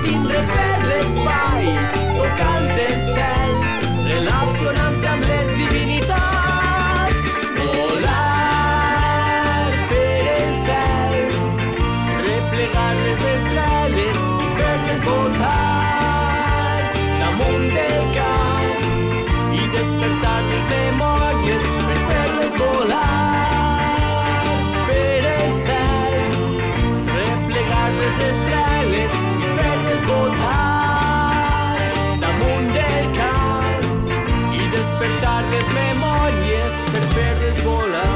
tindre per l'espai, tocant el cel, relacionant-te amb les divinitats. Volar per el cel, replegar les estrelles i fer-les botar damunt del cap i despertar les memòries per fer-les volar per el cel, replegar les estrelles i fer-les botar damunt del cap i despertar les memòries per fer-les volar.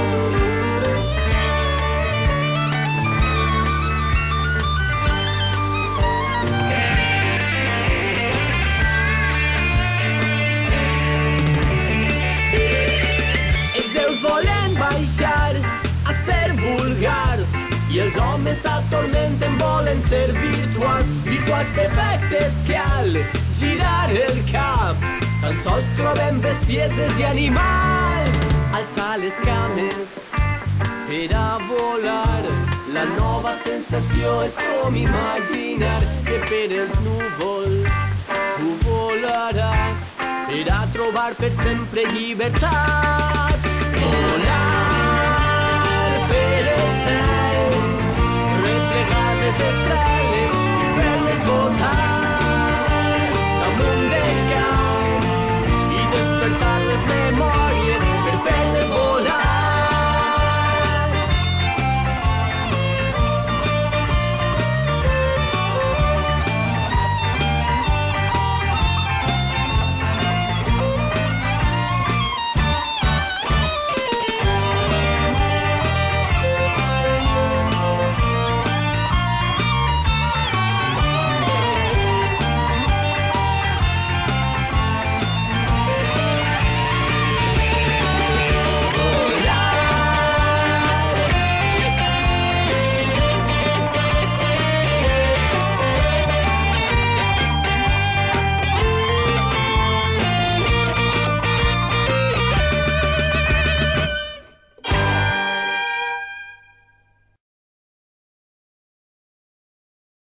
Volen baixar a ser vulgars i els homes s'atormenten, volen ser virtuals, virtuals perfectes que al girar el cap tan sols trobem bestieses i animals. Alçar les cames per a volar, la nova sensació és com imaginar que per els núvols tu volaràs per a trobar per sempre llibertat. Volar per el cel, replegar les estrelles